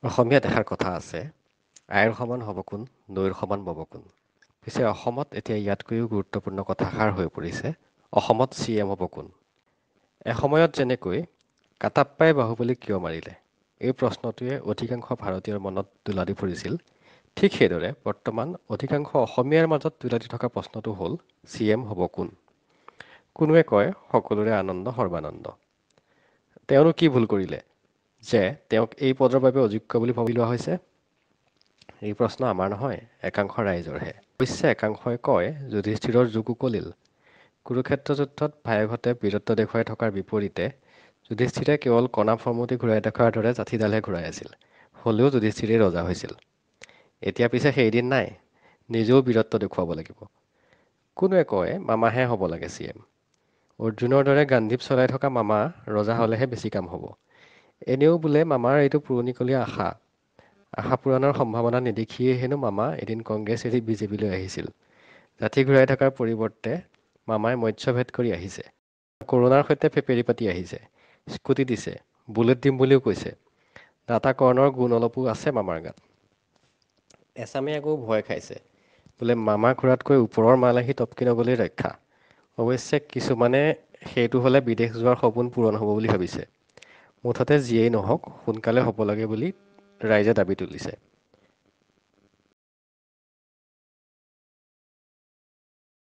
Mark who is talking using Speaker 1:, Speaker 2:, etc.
Speaker 1: অসমীয়াত এষাৰ কথা আছে, আইৰ সমান হ'ব কোন, নৈৰ সমান বব কোন। পিছে অসমত এতিয়া ইয়াতকৈও গুৰুত্বপূৰ্ণ কথাষাৰ হৈ পৰিছে, অসমত CM হ'ব কোন। এসময়ত যেনেকৈ কাটাপ্পাই বাহুবলীক কিয় মাৰিলে? এই প্ৰশ্নটোৱে অধিকাংশ ভাৰতীয়ৰ মনত তোলা দি ফুৰিছিল। ঠিক সেইদৰে বৰ্তমান অধিকাংশ অসমীয়াৰ মাজত তোলা দি থকা প্ৰশ্নটো হ'ল CM হ'ব কোন? কোনোৱে কয় সকলোৰে আনন্দ সৰ্বানন্দ। তেওঁনো কি ভুল কৰিলে যে তেওঁক এই পদৰ বাবে অযোগ্য বুলি ভাবি লোৱা হৈছে? এই প্ৰশ্ন আমাৰ নহয়, একাংশ ৰাইজৰহে। অৱশ্যে একাংশই কয় যুধিষ্ঠিৰৰ যুগ উকলিল। কুৰুক্ষেত্ৰ যুদ্ধত ভায়েকহঁতে বীৰত্ব দেখুৱাই থকাৰ বিপৰীতে যুধিষ্ঠিৰে কেৱল কণা ফৰ্মুটি ঘূৰাই দেখুৱাৰ দৰে যাঠিডালহে ঘূৰাই আছিল। হ'লেও যুধিষ্ঠিৰেই ৰজা হৈছিল। এতিয়া পিছে সেইদিন নাই, নিজেও বীৰত্ব দেখুৱাব লাগিব। কোনোৱে কয় মামাহে হ'ব লাগে CM। অৰ্জুনৰ দৰে গান্ধীপ চলাই থকা মামা ৰজা হ'লেহে বেছি কাম হ'ব। এনেও বোলে মামাৰ এইটো পুৰণিকলীয়া আশা পূৰণৰ সম্ভাৱনা নেদেখিয়েই হেনো মামা এদিন কংগ্ৰেছ এৰি বিজেপিলৈ আহিছিল। যাঠি ঘূৰাই থকাৰ পৰিৱৰ্তে মামাই মৎস্যভেদ কৰি আহিছে। কৰোণাৰ সৈতে ফেপেৰি পাতি আহিছে। স্কুটি দিছে, বুলেট দিম বুলিও কৈছে। দাতাকৰ্ণৰ গুণ অলপো আছে মামাৰ গাত। এচামে আকৌ ভয় খাইছে, বোলে মামা ঘূৰাতকৈ ওপৰৰ মাল আহি টপকি নগ'লেই ৰক্ষা। অৱশ্যে কিছুমানে সেইটো হ'লে বিদেশ যোৱাৰ সপোন পূৰণ হ'ব বুলি ভাবিছে। মুঠতে যিয়েই নহওক সোনকালে হ'ব লাগে বুলি ৰাইজে দাবী তুলিছে।